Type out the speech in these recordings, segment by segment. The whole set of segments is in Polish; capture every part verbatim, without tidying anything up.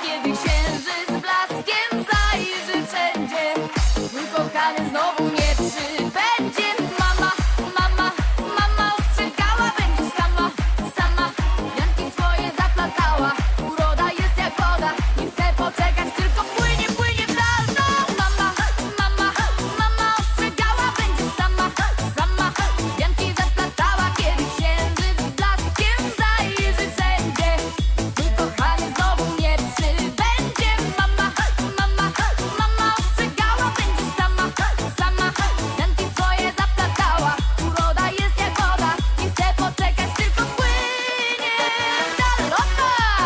kiedy księżyc blaskiem zajrzy wszędzie. Mój kochany znowu nie przybędzie. Mama, mama, mama ostrzegała, będziesz sama, sama. Wianki swoje zaplatała, uroda jest jak woda. Nie chcę poczekać, tylko płynie, płynie w dal. No, mama, mama, mama ostrzegała, będziesz sama, sama. Wianki zaplatała, kiedy księżyc blaskiem zajrzy wszędzie. Mój kochany znowu nie przybędzie. Mama, mama, mama ostrzegała, będziesz sama, sama. Wianki swoje zaplatała, uroda jest jak woda. Nie chcę poczekać, tylko płynie daleko.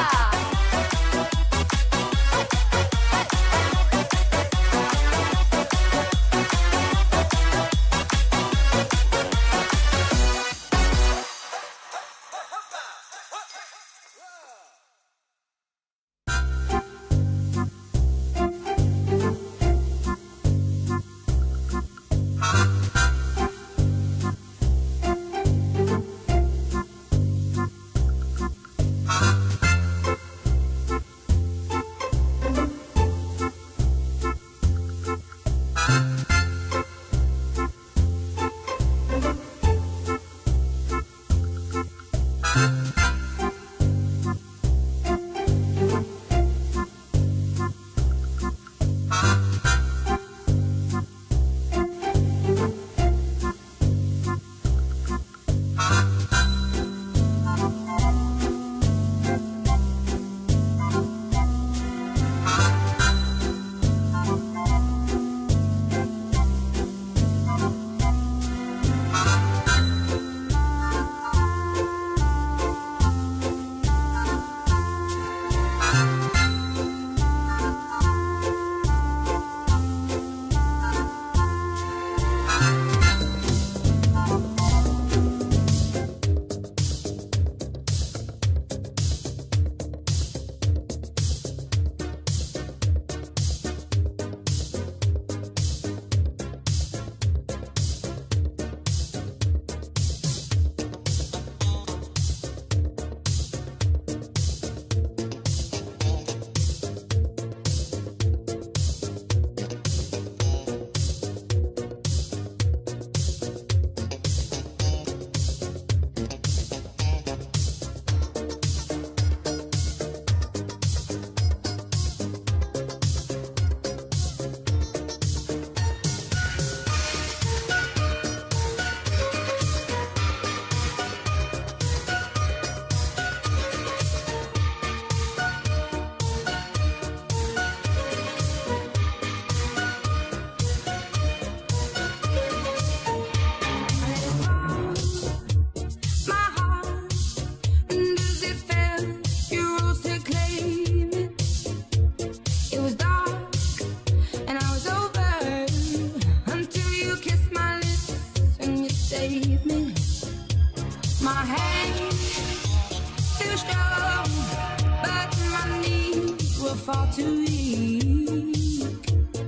Fall too weak.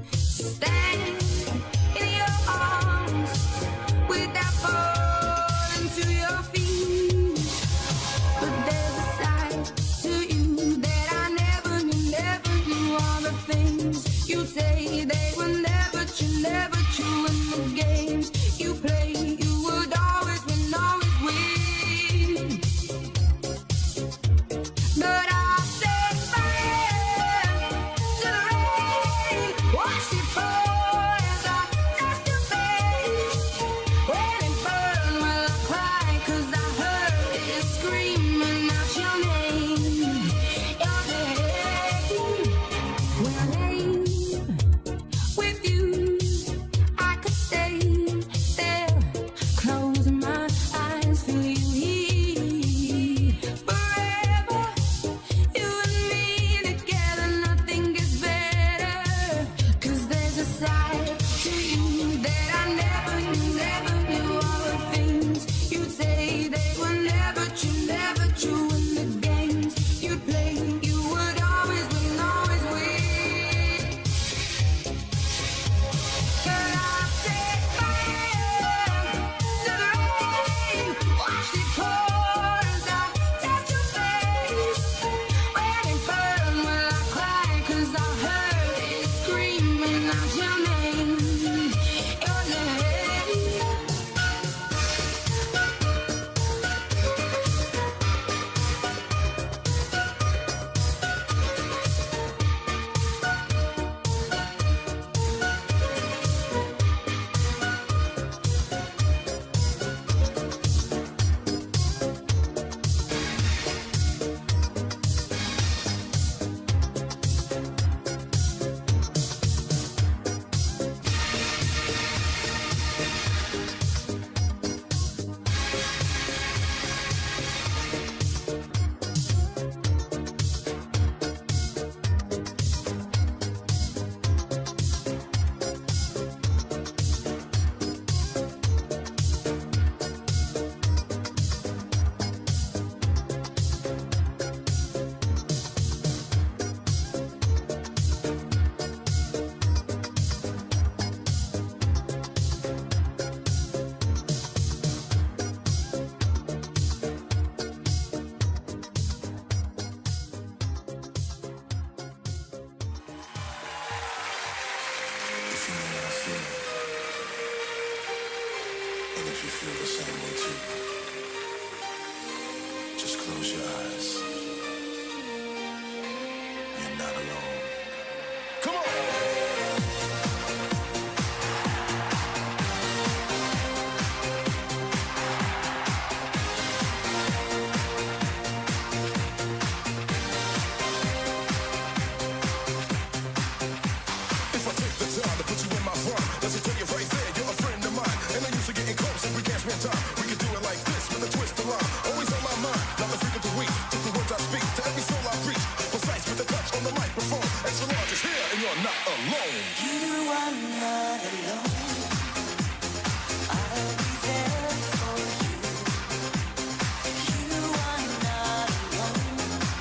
Stand in your arms without falling to your feet. But there's a side to you that I never knew, never knew. All the things you say, they were never true, never true. In the games you play, you would always win, always win. But I set fire to the And if you feel the same way too, just close your eyes. You're not alone. Come on! Does it tell you right there, you're a friend of mine. And I'm used to getting close and we can't spend time. We can do it like this with a twist of line. Always on my mind, not the freak of the week. Just the words I speak to every soul I reach. Precise with the touch on the microphone. Extra large is here and you're not alone. You are not alone. I'll be there for you. You are not alone.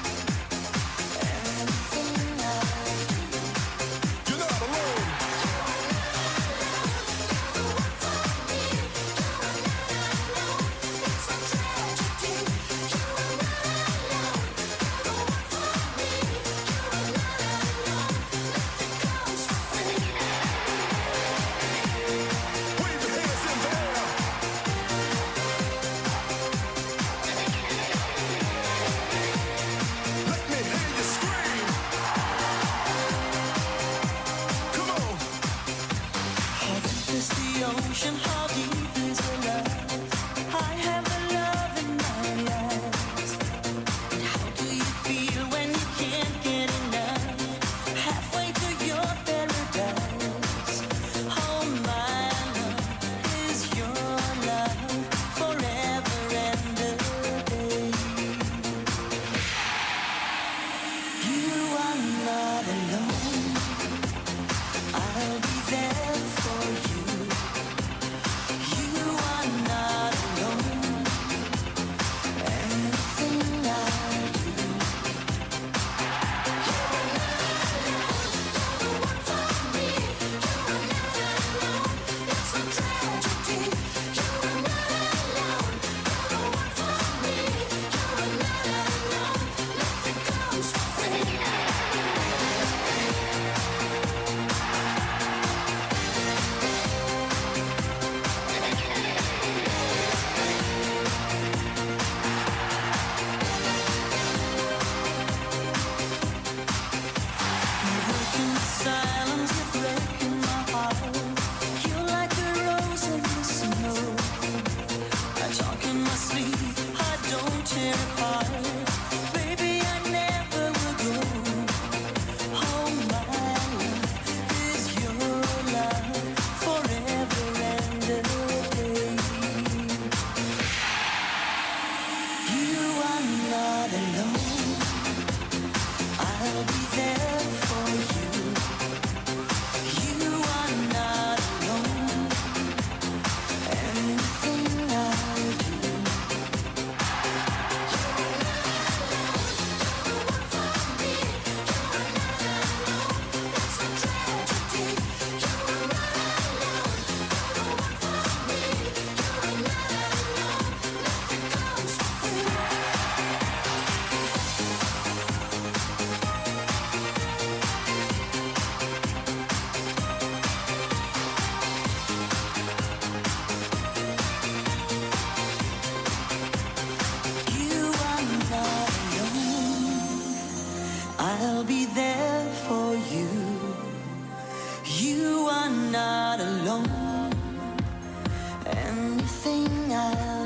Everything I do. You're not alone. Ocean, how deep is your love? I have the love in my eyes. And how do you feel when you can't get enough? Halfway to your paradise. Oh, my love is your love forever and a day. You are not alone. I'll be there for you. I'll be there for you. You are not alone. Anything I'll